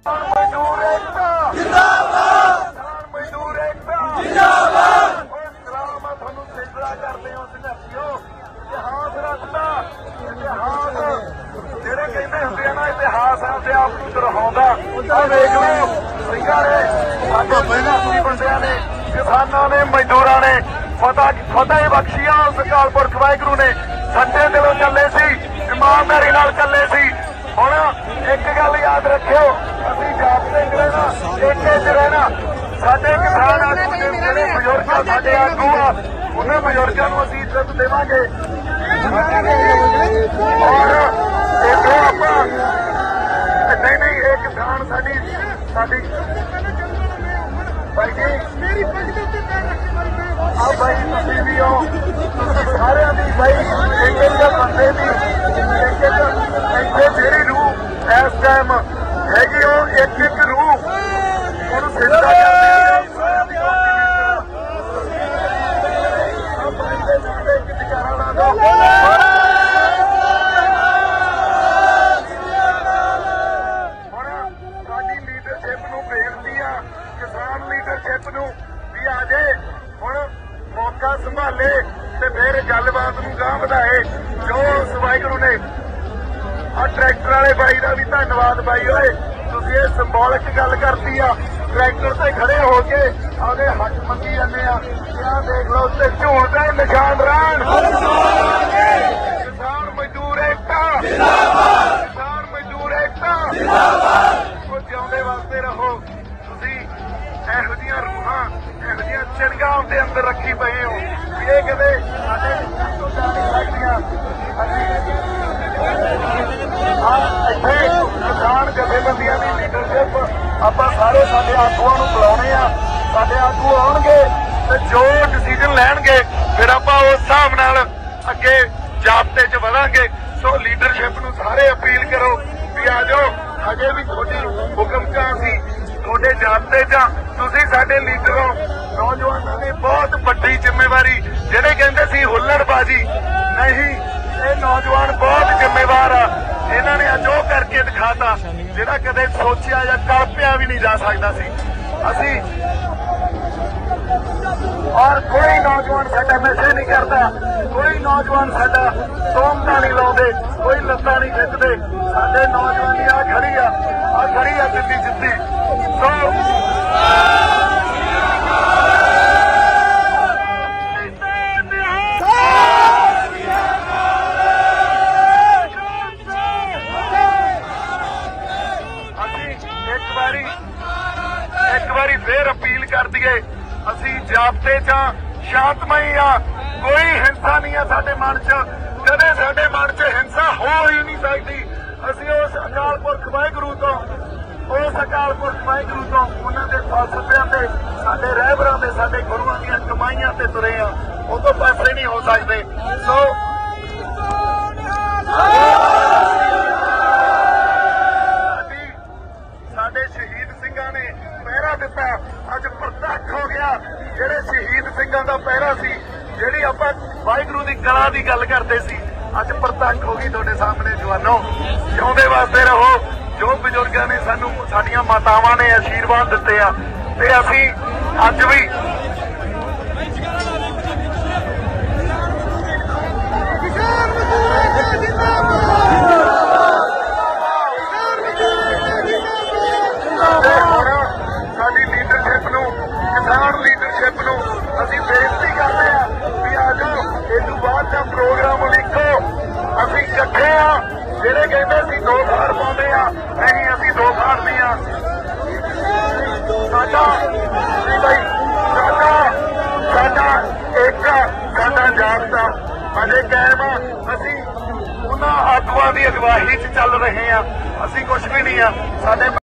मजदूर एकता जिंदाबाद, मजदूर एकता जिंदाबाद। सलाम थानू सिजदा करदे हो संघर्षियों, इतिहास रचदा इतिहास जेड़े कहंदे हुंदे ना इतिहास अपने आप नूं दोहराउंदा। आ वेख लो सिंघां ने साडे पहिलां कोई बंदियां ने किसानां ने मजदूरां ने फतह बख्शी आ। उस अकाल पुरख वाहिगुरू ने सच्चे दिलों चले सी, ईमानदारी नाल चले सी। हुण एक गल याद रखियो, असीं जापते च रहना, एके च रहना। साडे किसान आगू जिहड़े बजुर्ग आ, साडे आगू आ, उन्हां बजुर्गां नूं असीं इज्जत देवांगे और इधरों आपां नहीं ये किसान साडी भाई जी आ भाई तुसीं भी हो, सारिਆਂ ਦੀ भाई एक एक बंदे दी ਇੱਥੇ ਜਿਹੜੀ रूह इस टाइम हैगी एक एक रूह ਉਹਨੂੰ ਸਿੱਧਾ करदी साडी लीडरशिप नूं बेनती आ, किसान लीडरशिप नूं भी आ जाए हुण मौका संभाले ते फिर गलबात नूं गांह वधाए। जो उस वाहिगुरू ने आ ट्रैक्टर वाले बाई का भी धन्यवाद बाई होए, तुसीं ये संबोलिक गल करती आ। ट्रैक्टर ते खड़े हो के आगे हक मंगी जाने आ, देख लो उत्ते झूल दे निशान रहन। किसान मजदूर एकता जिंदाबाद, किसान मजदूर एकता जिंदाबाद। जिउंदे वास्ते रहो। तुसीं इहो जिहियां रूहां इहो जिहियां चिड़गां दे अंदर रखी पए हो भी ये कदे साडे तो जा नहीं सकदियां। इत्थे किसान जथेबंदियां दी लीडरशिप आपां सारे साडे आगूआं नूं बुलाउणे आ, साडे आगू आउणगे ते जो डिसीजन लैणगे फिर आपां उस हिसाब नाल अगे जाबते च वधांगे। सो लीडरशिप नूं सारे अपील करो भी आ जाओ, अजे भी तुहाडी हुकम च असीं तुहाडे जाबते च तुसीं साडे लीडर हो। नौजवानों ने बहुत वड्डी जिम्मेवारी, जिहड़े कहंदे सी हुल्लड़बाजी नहीं, ये नौजवान बहुत जिम्मेवार आ। इन्हां ने अज ओह करके दिखाता जिहड़ा कदे सोचिया या कल्पिया भी नहीं जा सकदा सी। असीं और कोई नौजवान साडा नशे नहीं करता, कोई नौजवान साडा तोहमतां नहीं लाउंदे, कोई लत्तां नहीं खिੱਚਦੇ। साडे नौजवानी आ खड़ी आ जिद्दी जिद्दी। सो एक बारी फिर अपील कर दिए, असी जाबते च शांतमई आ, कोई हिंसा नहीं है साडे मन च, कदे साडे मन च हिंसा हो ही नहीं सकती। असी उस अकाल पुरख वाहिगुरू तो उन्हां दे फलसफियां ते साडे रहबरां दे साडे गुरुआं दीयां कमाईयां ते तुरे आ, उह तों पासे नहीं हो सकते। सो साडे शहीद सिंघां ने पहरा दिता, अज प्रत्यक्ष हो गया जेड़े शहीद सिंघां दा पहरा सी, जिहड़ी आपां वाहिगुरू दी कला दी गल करदे सी, अज प्रत्यक्ष हो गई तुहाडे सामने। जवानों जिउंदे वास्ते रहो। जो बजुर्गां ने सानू साडीआं मातावां ने आशीर्वाद दिते आ ते असीं अज भी साडी लीडरशिप नूं, किसान लीडरशिप नूं असीं बेनती करदे आ भी आ जाओ, इस तों बाद दा प्रोग्राम लिखो। असीं इकट्ठे आ, जिहड़े कहंदे सी दो खार पाउंदे आ, नहीं असीं दो खार नहीं आ। साडा एक साडा जाबता अजे कायम आ। असीं उन्हां आगूआं दी अगवाही च चल रहे आ, असीं कुछ भी नहीं आ। साडे